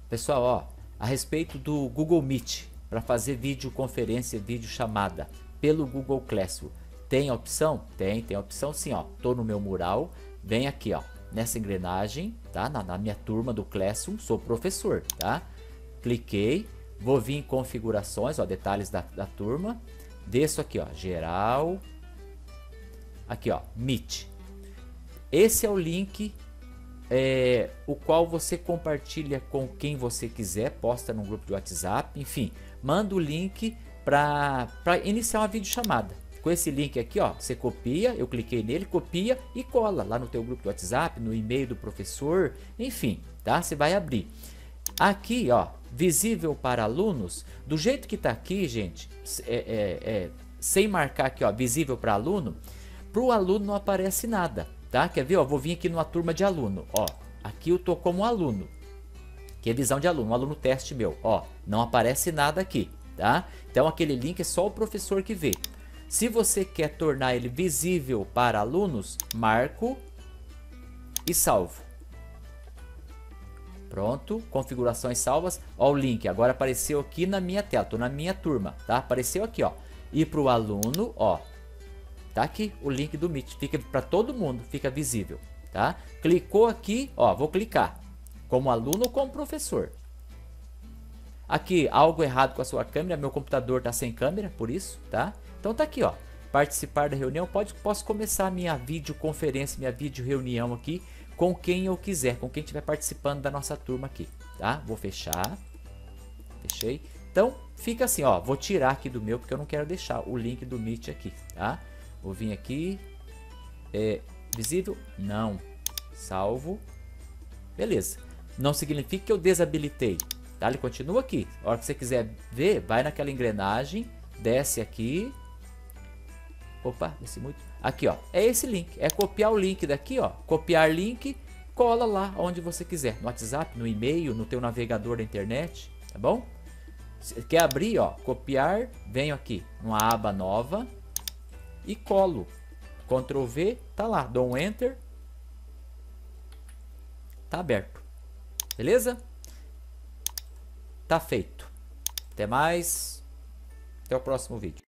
Pessoal, ó, a respeito do Google Meet, para fazer videoconferência, videochamada pelo Google Classroom, tem a opção? Tem a opção sim, ó. Tô no meu mural, vem aqui, ó, nessa engrenagem, tá? Na minha turma do Classroom, sou professor, tá? Cliquei, vou vir em configurações, ó, detalhes da turma, desço aqui, ó, geral, aqui, ó, Meet. Esse é o link o qual você compartilha com quem você quiser, posta num grupo de WhatsApp, enfim, manda o link para iniciar uma videochamada. Com esse link aqui, ó, você copia, eu cliquei nele, copia e cola lá no teu grupo de WhatsApp, no e-mail do professor, enfim, tá? Você vai abrir. Aqui, ó, visível para alunos, do jeito que tá aqui, gente, sem marcar aqui, ó, visível para aluno, para o aluno não aparece nada. Tá? Quer ver? Ó, vou vir aqui numa turma de aluno. Ó, aqui eu tô como aluno, que é visão de aluno, um aluno teste meu. Ó, não aparece nada aqui, tá? Então aquele link é só o professor que vê. Se você quer tornar ele visível para alunos, marco e salvo. Pronto, configurações salvas. Ó, o link agora apareceu aqui na minha tela, tô na minha turma, tá? Apareceu aqui, ó. E para o aluno, ó, tá aqui o link do Meet, fica para todo mundo, fica visível, tá? Clicou aqui, ó, vou clicar como aluno ou como professor. Aqui, algo errado com a sua câmera, meu computador tá sem câmera, por isso, tá? Então tá aqui, ó, participar da reunião, posso começar a minha videoconferência, minha vídeo reunião aqui com quem eu quiser, com quem estiver participando da nossa turma aqui, tá? Vou fechar, fechei. Então, fica assim, ó, vou tirar aqui do meu, porque eu não quero deixar o link do Meet aqui, tá? Vou vir aqui, visível? Não, salvo, beleza. Não significa que eu desabilitei, tá? Ele continua aqui. A hora que você quiser ver, vai naquela engrenagem, desce aqui, opa, desce muito, aqui, ó, é esse link, é copiar o link daqui, ó, copiar link, cola lá onde você quiser, no WhatsApp, no e-mail, no teu navegador da internet, tá bom? Quer abrir, ó, copiar, venho aqui, numa aba nova, e colo, Ctrl V, tá lá, dou um Enter, tá aberto, beleza? Tá feito. Até mais, até o próximo vídeo.